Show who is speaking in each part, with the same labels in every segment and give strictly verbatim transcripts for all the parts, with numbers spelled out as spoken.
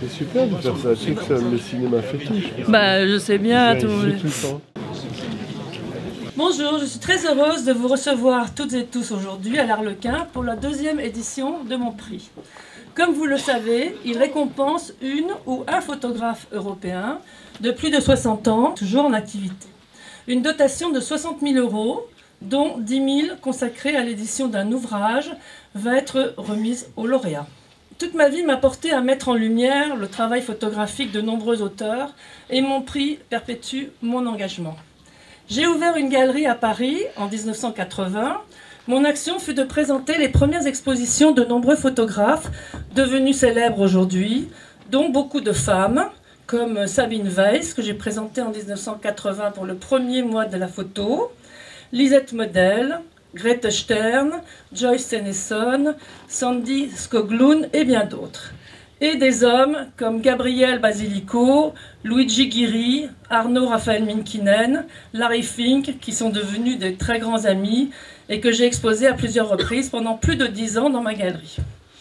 Speaker 1: C'est super de faire ça, tu sais que ça, le cinéma fétiche.
Speaker 2: Bah, je sais bien. Tout...
Speaker 1: tout le temps.
Speaker 2: Bonjour, je suis très heureuse de vous recevoir toutes et tous aujourd'hui à l'Arlequin pour la deuxième édition de mon prix. Comme vous le savez, il récompense une ou un photographe européen de plus de soixante ans, toujours en activité. Une dotation de soixante mille euros, dont dix mille consacrés à l'édition d'un ouvrage, va être remise aux lauréats. Toute ma vie m'a porté à mettre en lumière le travail photographique de nombreux auteurs et mon prix perpétue mon engagement. J'ai ouvert une galerie à Paris en mille neuf cent quatre-vingts. Mon action fut de présenter les premières expositions de nombreux photographes devenus célèbres aujourd'hui, dont beaucoup de femmes, comme Sabine Weiss, que j'ai présentée en mille neuf cent quatre-vingts pour le premier mois de la photo, Lisette Model, Grete Stern, Joyce Tennyson, Sandy Skoglund et bien d'autres. Et des hommes comme Gabriel Basilico, Luigi Ghiri, Arnaud Raphaël Minkinen, Larry Fink, qui sont devenus de très grands amis et que j'ai exposés à plusieurs reprises pendant plus de dix ans dans ma galerie.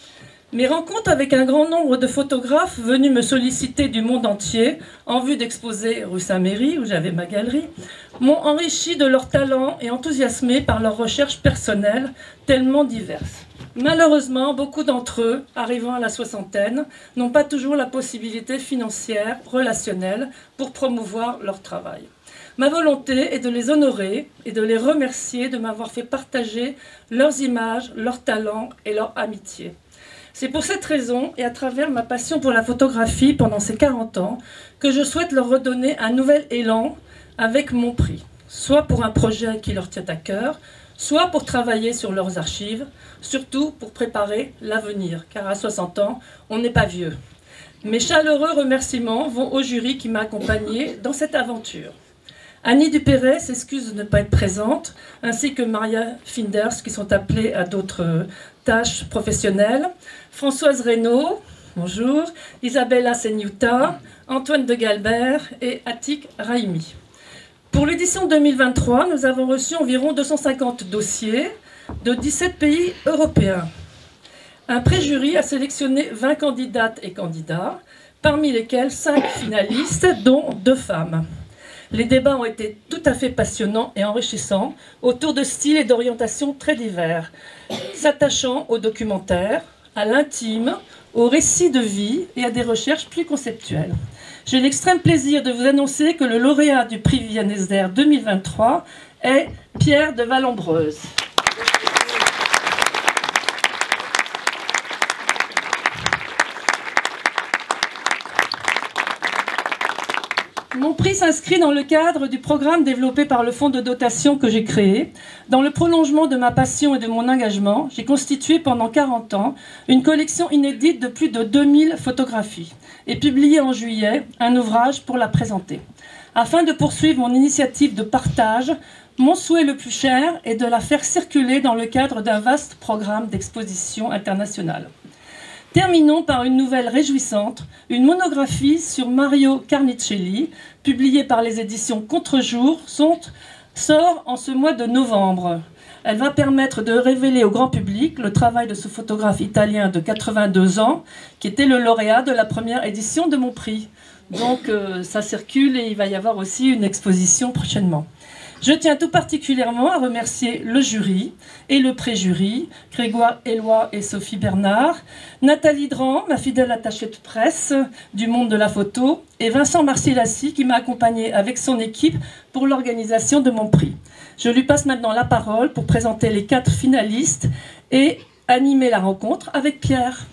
Speaker 2: Mes rencontres avec un grand nombre de photographes venus me solliciter du monde entier en vue d'exposer rue Saint-Méry, où j'avais ma galerie, m'ont enrichi de leur talent et enthousiasmé par leurs recherches personnelles tellement diverses. Malheureusement, beaucoup d'entre eux, arrivant à la soixantaine, n'ont pas toujours la possibilité financière, relationnelle, pour promouvoir leur travail. Ma volonté est de les honorer et de les remercier de m'avoir fait partager leurs images, leurs talents et leur amitié. C'est pour cette raison, et à travers ma passion pour la photographie pendant ces quarante ans, que je souhaite leur redonner un nouvel élan avec mon prix, soit pour un projet qui leur tient à cœur, soit pour travailler sur leurs archives, surtout pour préparer l'avenir, car à soixante ans, on n'est pas vieux. Mes chaleureux remerciements vont au jury qui m'a accompagné dans cette aventure. Annie Dupéret s'excuse de ne pas être présente, ainsi que Maria Finders, qui sont appelées à d'autres tâches professionnelles, Françoise Reynaud, bonjour, Isabella Senyuta, Antoine de Galbert et Atik Raimi. Pour l'édition deux mille vingt-trois, nous avons reçu environ deux cent cinquante dossiers de dix-sept pays européens. Un pré-jury a sélectionné vingt candidates et candidats, parmi lesquels cinq finalistes, dont deux femmes. Les débats ont été tout à fait passionnants et enrichissants, autour de styles et d'orientations très divers, s'attachant au documentaire, à l'intime, aux récits de vie et à des recherches plus conceptuelles. J'ai l'extrême plaisir de vous annoncer que le lauréat du prix Viviane Esder deux mille vingt-trois est Pierre de Vallombreuse. Mon prix s'inscrit dans le cadre du programme développé par le fonds de dotation que j'ai créé. Dans le prolongement de ma passion et de mon engagement, j'ai constitué pendant quarante ans une collection inédite de plus de deux mille photographies et publié en juillet un ouvrage pour la présenter. Afin de poursuivre mon initiative de partage, mon souhait le plus cher est de la faire circuler dans le cadre d'un vaste programme d'exposition internationale. Terminons par une nouvelle réjouissante, une monographie sur Mario Carnicelli, publiée par les éditions Contre-jour, sort en ce mois de novembre. Elle va permettre de révéler au grand public le travail de ce photographe italien de quatre-vingt-deux ans, qui était le lauréat de la première édition de mon prix. Donc euh, ça circule et il va y avoir aussi une exposition prochainement. Je tiens tout particulièrement à remercier le jury et le pré-jury, Grégoire Éloi et Sophie Bernard, Nathalie Dran, ma fidèle attachée de presse du monde de la photo, et Vincent Marcillassi qui m'a accompagné avec son équipe pour l'organisation de mon prix. Je lui passe maintenant la parole pour présenter les quatre finalistes et animer la rencontre avec Pierre.